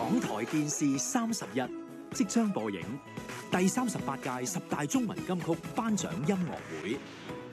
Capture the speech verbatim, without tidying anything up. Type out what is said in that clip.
港台電視三十一即將播映第三十八屆十大中文金曲頒獎音樂會。